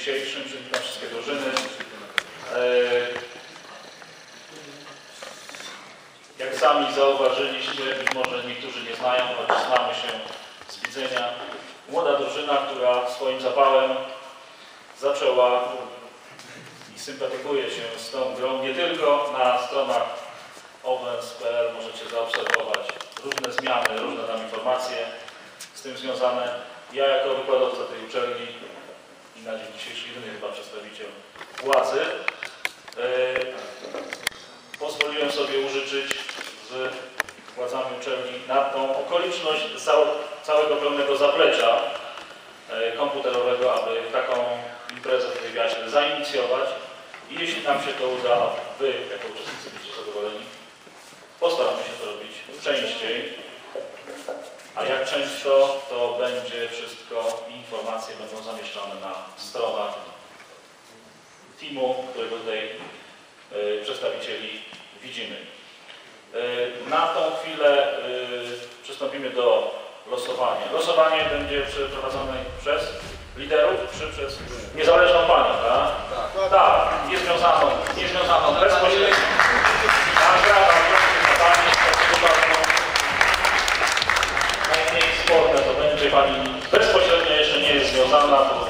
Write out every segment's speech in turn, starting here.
dzisiejszym. Przywitam wszystkie drużyny. Jak sami zauważyliście, być może niektórzy nie znają, choć znamy się z widzenia, młoda drużyna, która swoim zapałem zaczęła i sympatyzuje się z tą grą. Nie tylko na stronach ovens.pl możecie zaobserwować różne zmiany, różne tam informacje z tym związane. Ja jako wykładowca tej uczelni i na dzień dzisiejszy jedyny chyba przedstawiciel władzy pozwoliłem sobie użyczyć z władzami uczelni na tą okoliczność całego pełnego zaplecza komputerowego, aby taką imprezę w Wywiacie zainicjować. I jeśli nam się to uda, wy jako uczestnicy będziecie zadowoleni, postaramy się to robić częściej. A jak często, to będzie wszystko, informacje będą zamieszczane na stronach teamu, którego tutaj przedstawicieli widzimy. Na tą chwilę przystąpimy do losowania. Losowanie będzie przeprowadzone przez liderów, czy przez niezależną panią, tak? Tak, niezwiązaną, bezpośrednio. Najmniej sporne to będzie pani bezpośrednio jeszcze nie jest związana, to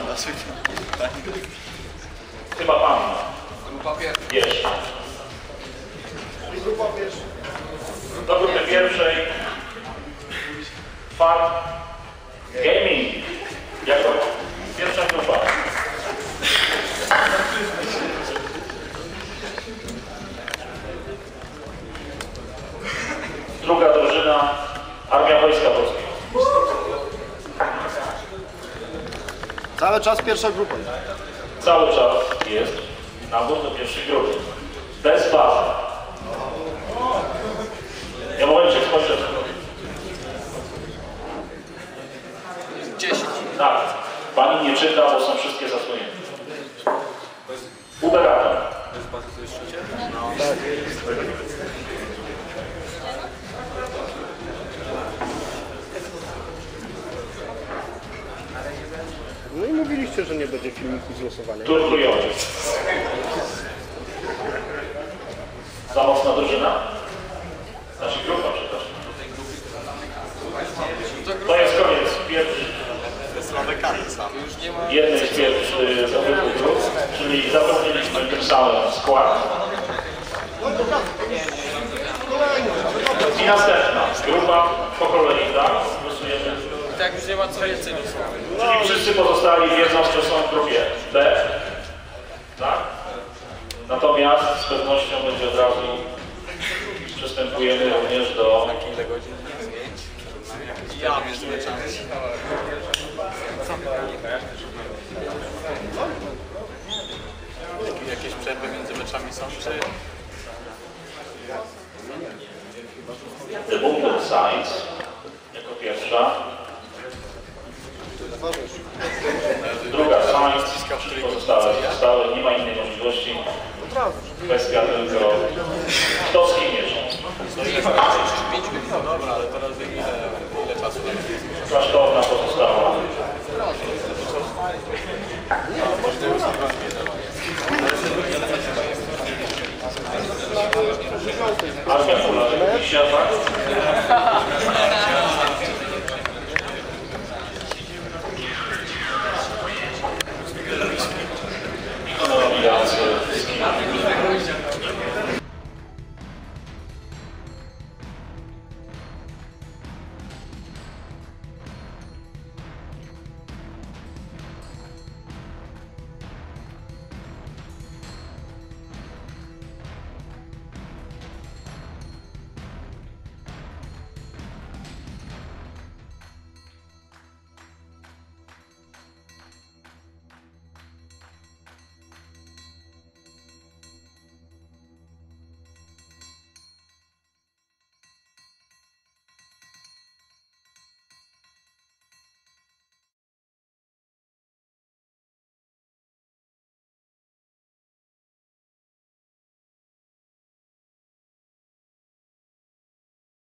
chyba panna. Grupa pierwsza. Jeszcze. Do grupy pierwszej Fan Gaming jako pierwsza grupa. Druga drużyna Armia Wojska Polskiego. Cały czas pierwsza grupa. Cały czas jest nabór do pierwszej grupy. Bez bazy. Ja momencie skończę. 10. Tak. Pani nie czyta, bo są wszystkie zasłonięte. Uberator. Bez bazy to jest trzecie? No i mówiliście, że nie będzie filmiku z losowania. Turkujący. Za mocna drużyna? Znaczy grupa, przepraszam. To jest koniec pierwszy. Jednej z pierwszych z obydwu grup, czyli zapewniliśmy tym samym skład. I następna grupa po kolei, tak? Głosujemy. Tak, już nie ma co więcej losować. Czyli wszyscy pozostali wiedzą, że są w grupie B. Tak? Natomiast z pewnością będzie od razu przystępujemy również do... Ile godzin? Ja między meczami. Jakieś przerwy między meczami są, czy... The Movement Science jako pierwsza. Druga Science, pozostałe, nie ma innej możliwości. Kwestia tylko kto z kim mierzy. 5 godzin, no dobra, ale teraz wiem ile czasu. Klasztorna pozostała. Armia Kula, tak?